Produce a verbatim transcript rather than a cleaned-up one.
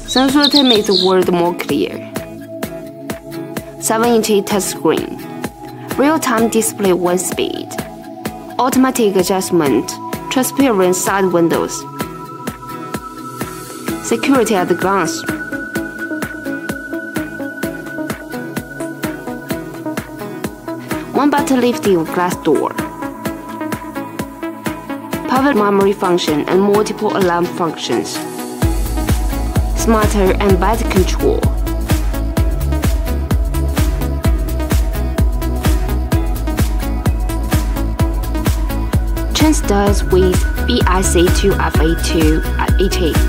Sensor to make the world more clear. seven inch touchscreen. Real-time display one speed. Automatic adjustment. Transparent side windows. Security at a glance. One button lifting glass door. Power memory function and multiple alarm functions. Smarter and better control. Transduced with B S C two F A two H A.